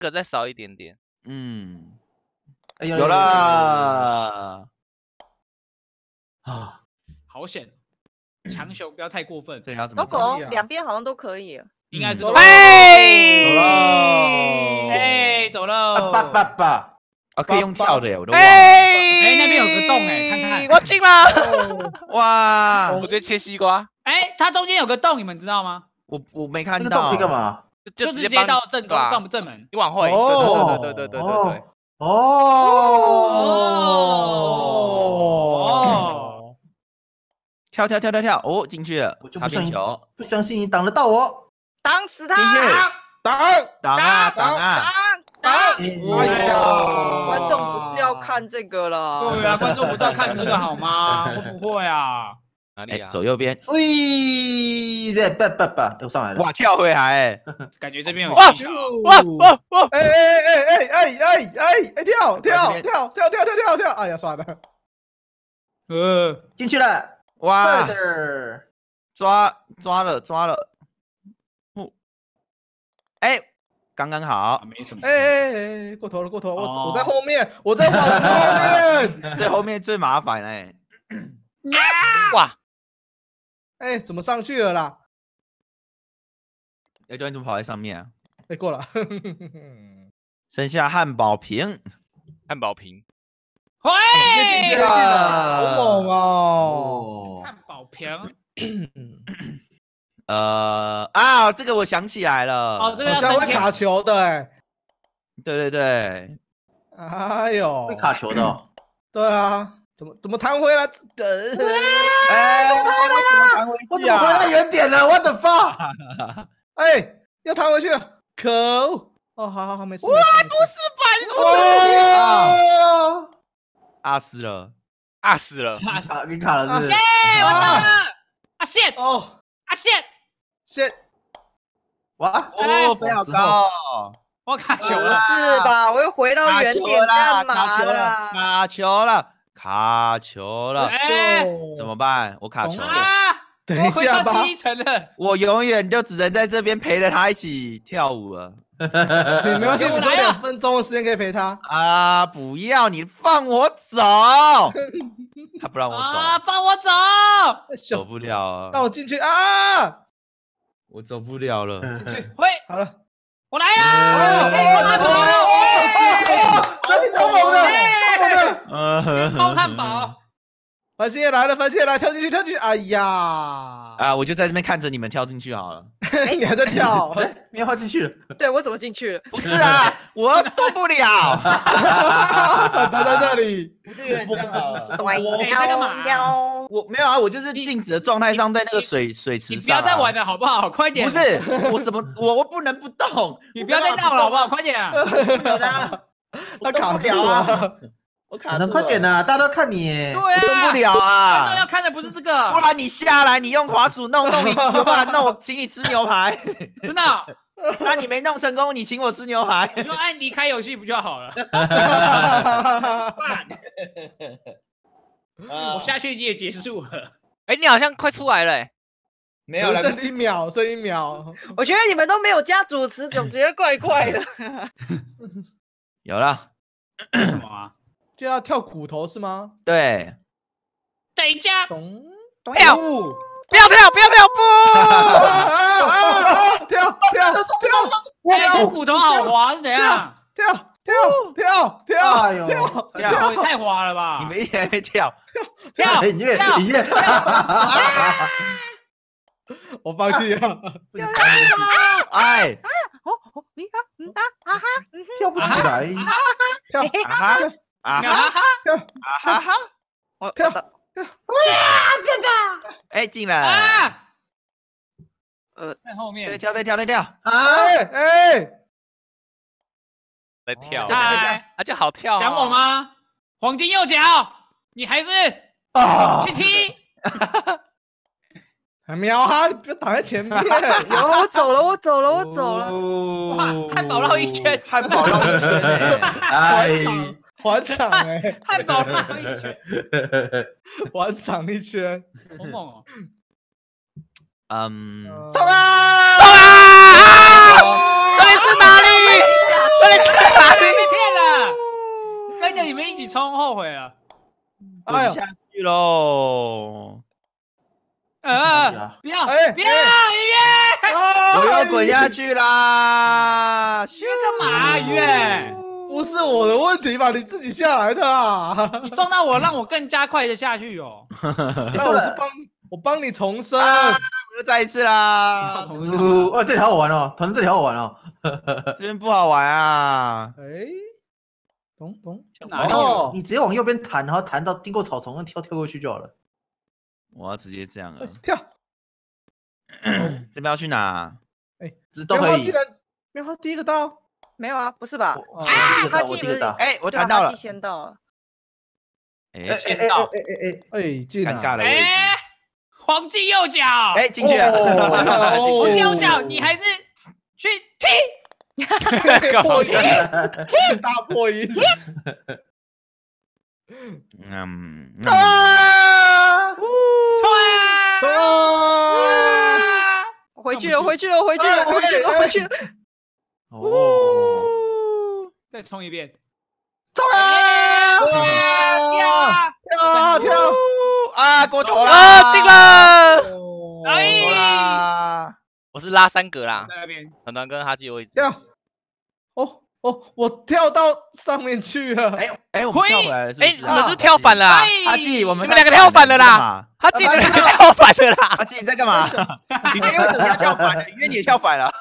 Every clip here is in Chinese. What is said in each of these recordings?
个再少一点点。 嗯，有啦。啊， 好险！强雄不要太过分。 这要怎么狗狗两边好像都可以。 应该是哎， 走喽！ 爸，啊，可以用跳的耶，我都忘了。 哎，那边有个洞哎，看看。 我进了！ 哇， 我直接切西瓜。 哎，它中间有个洞，你们知道吗？ 我没看到。 可以干嘛？ 就直接到正门。 你往后移。对。 哦，跳！哦，进去了。 我就擦边球， 不相信你挡得到我。 挡死他！ 进去，挡啊！ 哎呀， 观众不是要看这个了。 对啊，观众不是要看这个好吗？会不会啊？ 哪里啊？ 走右边。 所以，都上来了。 哇，跳回来哎！ 感觉这边有哇！ 哎，跳！哎呀，算了。进去了。 哇！抓了。哎，刚刚好， 没什么。 哎，过头了，我在后面，我在网子后面， 最后面最麻烦哎。 哇！ 哎，怎么上去了啦？ 你怎么跑在上面啊？ 哎，过了。 剩下汉堡瓶。 喂！ 好猛哦！ 汉堡瓶。 这个我想起来了。 哦，这个好像会卡球的哎。 对。 哎呦， 会卡球的。 对啊，怎么弹回来？ 哎，我怎么弹回去啊？ 我怎么回到原点了 ？What the fuck？ 哎，要弹回去了，可恶！哦，好，没事。 哇，不是白死了， 你卡了是不是？ 耶，我到了！啊shit！ 哦， 啊shit！ 哇， 飞好高！ 我卡球了， 是吧？我又回到原点干嘛了？ 卡球了！ 哎， 怎么办？我卡球了。 等一下吧， 我永远就只能在这边陪着他一起跳舞了。 你没关系，你只有2分钟的时间可以陪他啊！不要，你放我走！他不让我走啊！放我走！ 走不了啊！ 让我进去啊！ 我走不了了。 进去， 喂， 好了， 我来了！ 这你超猛的！ 包汉堡。 繁星也来了，跳进去！哎呀！ 我就在这边看着你们跳进去好了。 你还在跳？ 棉花进去了。 对，我怎么进去了？ 不是啊，我动不了。 他在这里。 我就有点这样好了。 你在干嘛？ 我没有啊，我就是静止的状态上，在那个水池上。 你不要再玩了好不好？快点！ 不是，我不能不动。 你不要再闹了好不好？快点！ 他卡不了啊。 我卡住了， 快点呐！大家都看你， 对啊，动不了啊！ 观众要看的不是这个， 不然你下来，你用滑鼠弄你有办法弄我，请你吃牛排。 真的？ 那你没弄成功，你请我吃牛排。 你就按离开游戏不就好了？我下去你也结束了。 哎，你好像快出来了。 没有了， 剩1秒。 我觉得你们都没有加主持，总觉得怪怪的。 有了。 为什么啊？ 就要跳骨頭是嗎？ 对。 等一下， 跳！不要跳！不！ 跳！ 哎，骨头好滑是怎样？ 跳！ 哎呦， 太滑了吧！ 你们一直在跳。 音乐。 我放棄了。 哎。 跳不起來。 跳！ 哎，进来。 在后面。 再跳。 在跳。就好跳。 想我吗？黄金右脚，你还是去踢。 秒哈！你不要挡在前面。 有，我走了。 哇，汉堡绕一圈。 哎， 环场哎， 汉堡绕一圈。 环场1圈， 好猛哦！ 走啊！这里是哪里？ 被骗了，跟着你们一起冲，后悔了。 滚下去喽！ 不要不要，音乐， 我要滚下去啦！ 你干嘛，音乐？ 不是我的问题吧？你自己下来的啊！ 你撞到我，让我更加快的下去哦。 那我帮你重生， 我又再一次啦！ 哇，这里好好玩哦，团这里好好玩哦。 这边不好玩啊！ 哎，懂哪里哦， 你直接往右边弹，然后弹到经过草丛，跳过去就好了。 我要直接这样了。 跳， 这边要去哪？ 哎， 都可以。 棉花第一个到， 没有啊，不是吧？ 他记不是？ 哎，我弹到了， 先到了。 哎， 先到， 进尴尬的位置。 黄金右脚， 哎，进去了。 黄金右脚，你还是去踢。 破音，大破音。 回去了。 哦， 再冲一遍。 跳啊，过头了啊，进了！ 哎， 我是拉3格啦， 在那边。 团团跟哈基位置。 跳，我跳到上面去了。 哎，我们跳回来了， 哎，你们是跳反了啊！ 哈基，我们你们2个跳反了啦！哈基，你们跳反了啦！ 哈基，你在干嘛？你为什么要跳反了？因为你也跳反了。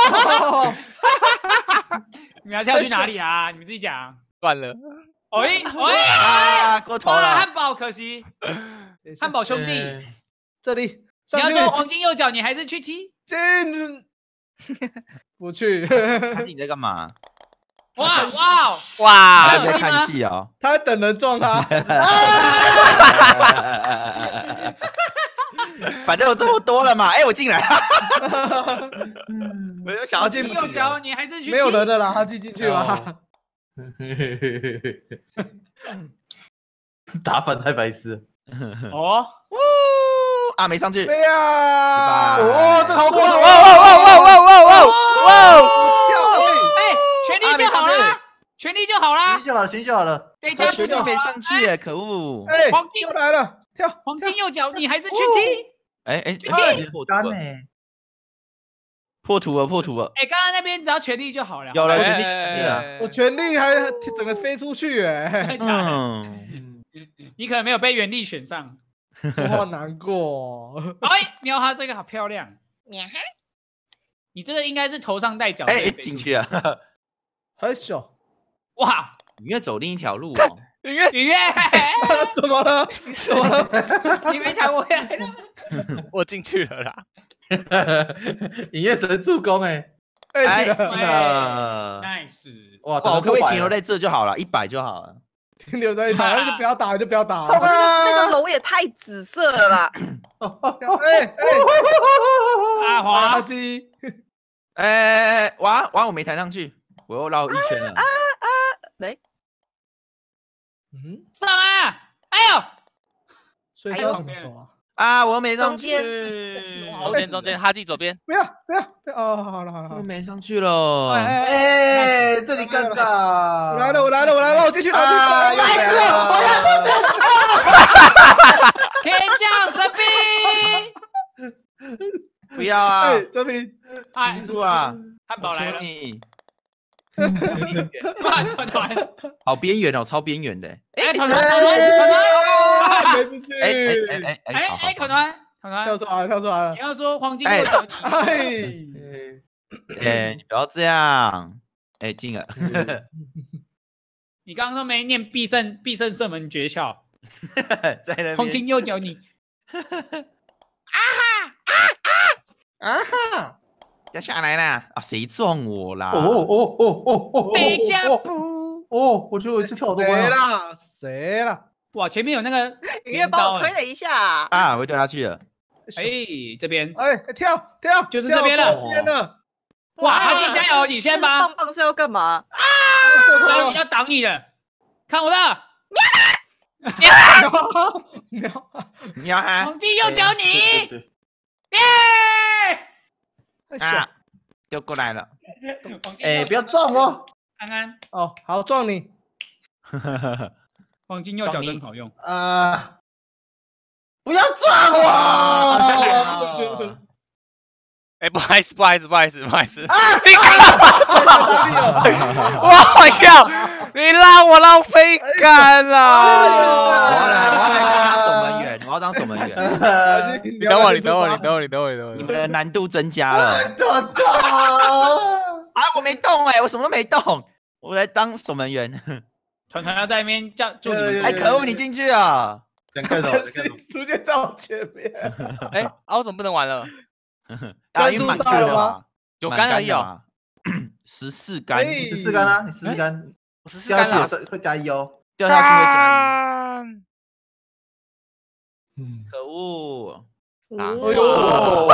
你要跳去哪里啊？你们自己讲。 算了。 啊，过头了。 汉堡可惜，汉堡兄弟， 这里。 你要说黄金右脚，你还是去踢？ 进，不去。 哈基，你在干嘛？ 哇！ 他在看戏哦。 他在等人撞他。 反正有这么多了嘛。哎，我进来。我又想要进右脚，你还是去？ 没有人的啦，他进去吧。 打反太白痴。 哦。 啊，没上去。 对呀。 哦，这好快！ 哎，全力就好了，全力就好了， 全力就好了。 对，加全力没上去耶，可恶！ 哎， 黄金又来了，跳， 黄金右脚，你还是去踢？ 哎， 干呢？ 破图了！ 哎，刚刚那边只要全力就好了。 有了全力了，我全力还整个飞出去哎。 你可能没有被原力选上。 我好难过。 哎，喵哈，这个好漂亮。喵哈，你这个应该是头上戴角。 哎，进去了。 很小。 哇， 你要走另一条路哦。 雨月， 怎么了？ 你没弹回来了。 我进去了啦。 影月神助攻哎， 进了 ，nice。 哇，我可不可以停留在这就好了，100就好了。 停留在100，那就不要打，就不要打。 那个龙也太紫色了吧！ 阿华鸡， 哇，我没弹上去，我又绕一圈了。 来， 上啊！哎呦， 所以要怎么走啊？ 啊，我没上去。 中间，哈基左边。 不要！哦，好了， 我没上去了。 哎，这里尴尬。 我来了，我进去了。 我要进去了。 天降神兵！ 不要啊！ 这边， 停住啊！ 汉堡来了。 你。 团， 好边缘哦，超边缘的。 哎，团，哎，团， 跳出来了。 你要说黄金右脚， 你不要这样。哎，进了。 你刚刚都没念必胜射门诀窍。 在那边。 黄金右脚你。 啊哈！ 要下来啦！啊，谁撞我啦？ 等一下不？ 我觉得我一次跳好多关了。谁了？ 哇，前面有那个雨月帮我推了一下。 啊，我掉下去了。 哎，这边。 哎，跳， 就是这边了。哇，哈基加油！你先吧。 棒棒是要干嘛？ 要挡你的，看我的。 喵哈！ 黄金右脚你。耶！ 啊，就过来了。 哎，不要撞我！ 安安， 哦，好撞你。 黄金右脚真好用。 不要撞我！ 哎，不好意思，不好意思，不好意思，不好意思。 啊！ 你干嘛？我靠！你让我浪费杆了。 我要来当守门员，我要当守门员。 你等我，你等我，你等我，你等我，你等我。 你们的难度增加了。 啊！ 我没动哎，我什么都没动，我来当守门员。 团团要在那边叫祝你们。 哎，可恶，你进去啊！ 想看什么？ 出现在我前面。 哎，啊，我怎么不能玩了？ 啊，因为满杆了嘛 ，9杆而已哦。 14杆 ，14杆啊，你14杆， 我14杆了， 会加1哦， 掉下去会加1。可恶！ 哎呦！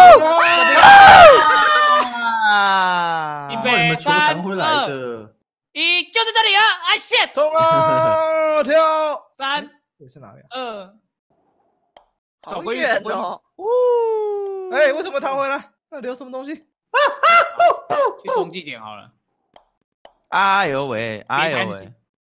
预备3、2、1，就是这里啊！哎，shit！ 冲啊！跳 ！3， 这是哪里 ？2， 好远哦！ 哎，为什么弹回来？那留什么东西？ 去中继点好了。 哎呦喂，哎呦喂！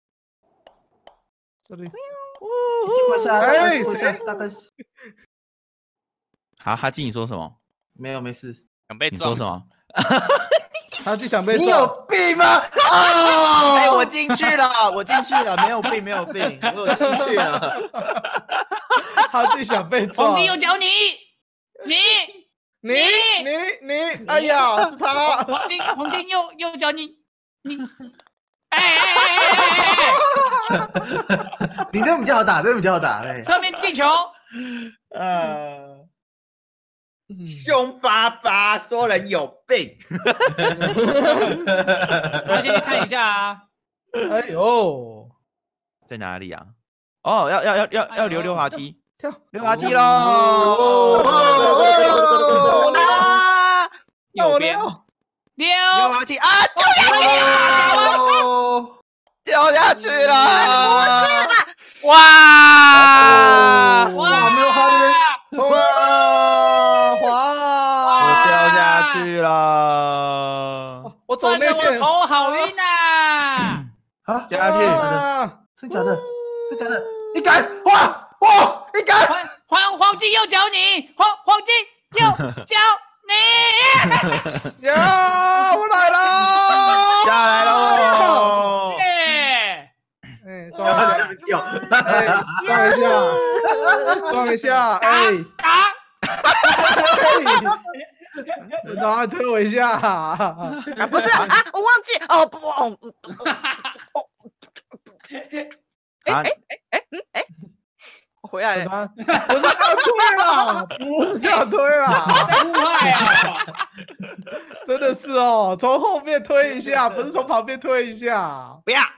这里。 哎，谁？大概是。 好，哈基，你说什么？ 没有，没事。 想被你说什么？ 哈基想被撞。 你有病吗？ 哎，我进去了，我进去了，没有病，没有病，我有进去了。 哈基想被撞。 黄金右脚你， 哎呀，是他！ 黄金右脚你，哎！ 你这比较好打，这比较好打，哎。 侧面进球。 凶巴巴，说人有病。 我要先去看一下啊。 哎呦， 在哪里啊？哦，要溜滑梯， 跳溜滑梯喽！ 右边溜滑梯啊！掉下去了！ 哇！ 没有哈这边冲啊！滑！ 我掉下去了！ 我走内线， 头好晕呐！ 啊， 加去！ 真假的？真假的？你敢？哇！你敢？ 黄金右脚你，黄金右脚你。 呀！我来了！ 下来喽！ 哎，撞一下，撞一下，哎，然后推我一下， 不是啊，我忘记哦，不，我回来了， 不是要推了，不是要推了， 误害啊！ 真的是哦，从后面推一下，不是从旁边推一下， 不要！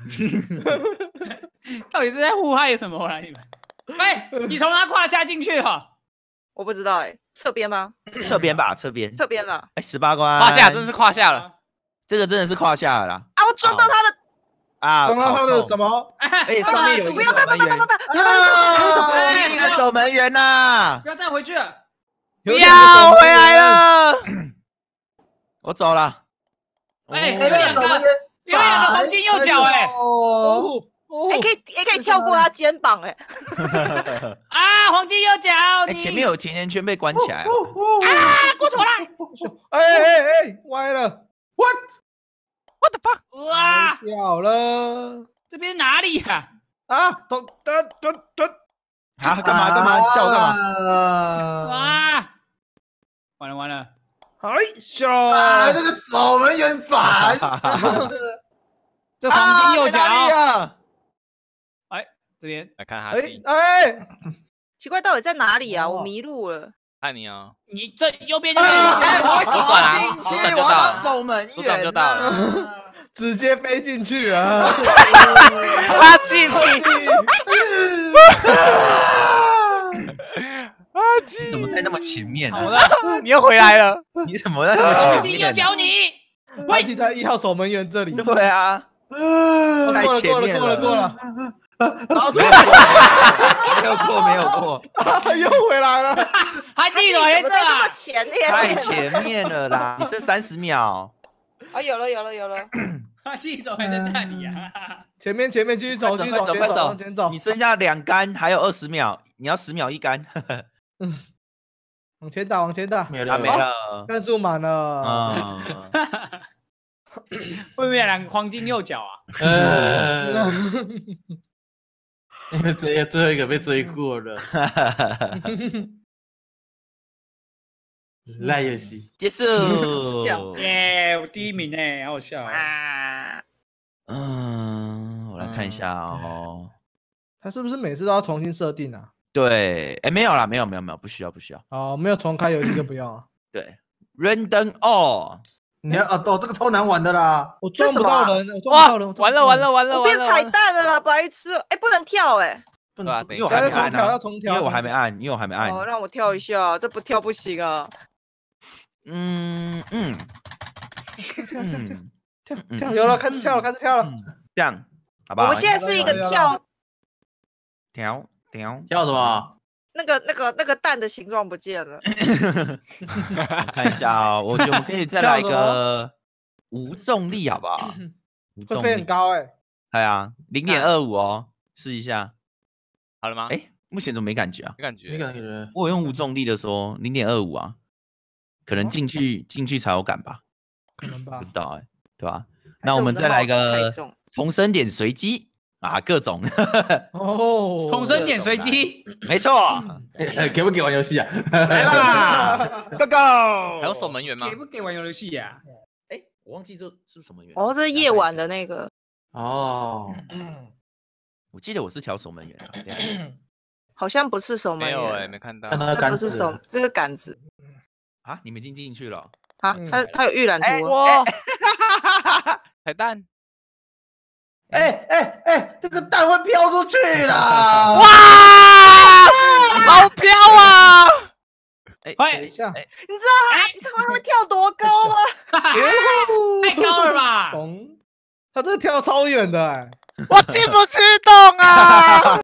到底是在互害什么啦？你们？哎，你从他胯下进去哈？ 我不知道哎，侧边吗？ 侧边吧，侧边。 侧边了。 哎，18关。 胯下真是胯下了， 这个真的是胯下了啦。 啊，我撞到他的。 啊！ 撞到他的什么？ 哎，上面有一个守门员。另一个守门员呐！ 不要再回去了。 不要回来了！ 我走了。 哎，有两个黄金右脚哎。 可以跳过他肩膀哎。 啊，黄金右脚！ 哎，前面有甜甜圈被关起来。啊， 过头了！ 哎，歪了 ！What the fuck！ 哇， 掉了！ 这边哪里呀？ 啊，咚！ 啊，干嘛？叫我干嘛？ 哇！完了！ 哎呦！ 这个守门员烦！ 这黄金右脚。哎，这边来看哈基。 哎， 奇怪，到底在哪里啊？我迷路了。 看你哦， 你这右边就可以。 我为什么进去？我要当守门员。 组长就到了， 直接飞进去啊！ 哈基，哈基， 怎么在那么前面呢？ 你又回来了， 你怎么在那么前面？ 黄金右脚你， 哈基在1号守门员这里。 对啊，太前面了， 过了。 没有过， 又回来了。 哈基怎么在这么前面？ 太前面了啦！你剩30秒。 啊，有了。 他继续走还在那里啊！ 前面继续走，继续走， 快走往前走你。剩下2杆，还有20秒，你要10秒1杆。 往前打，往前打。 没了没了。 杆数满了。 会不会两个黄金右脚啊？ 因为最后一个被追过了。烂游戏结束。 耶，我第1名哎，好好笑啊！ 我来看一下哦。 他是不是每次都要重新设定啊？ 对，没有啦，没有，不需要。 哦，没有重开游戏就不用啊。 对 ，Random All。 你要哦，这个超难玩的啦！ 我撞不到人， 哇，完了！ 我变彩蛋了啦，白痴！哎，不能跳哎。 因为我要还没按要重跳， 因为我还没按。 哦，让我跳一下，这不跳不行啊。 跳，有了，开始跳了。 这样，好吧。 我们现在是一个跳什么？ 那个蛋的形状不见了。 看一下哦，我觉得我们可以再来一个无重力，好不好？无重力飞很高哎。 对啊，0.25哦，试一下。 好了吗？ 目前怎么没感觉啊？ 没感觉。 我用无重力的时候0.25啊，可能进去才有感吧？ 可能吧？ 不知道对吧？那我们再来一个重生点随机啊，各种哦， 重生点随机， 没错。 给不给玩游戏啊？ 来啦 ，Go Go！ 还有守门员吗？ 给不给玩游戏呀？ 我忘记这是什么员哦，这是夜晚的那个。 哦， 我记得我是调守门员啊。 好像不是守门员。 没有没看到。 这不是这个杆子啊，你们已经进去了啊？它有预览图。 哇！彩蛋。 这个蛋会飘出去了！ 哇，好飘啊！ 等一下， 你知道它会跳多高吗？ 太高了吧！ 他这个跳超远的我进不去洞啊！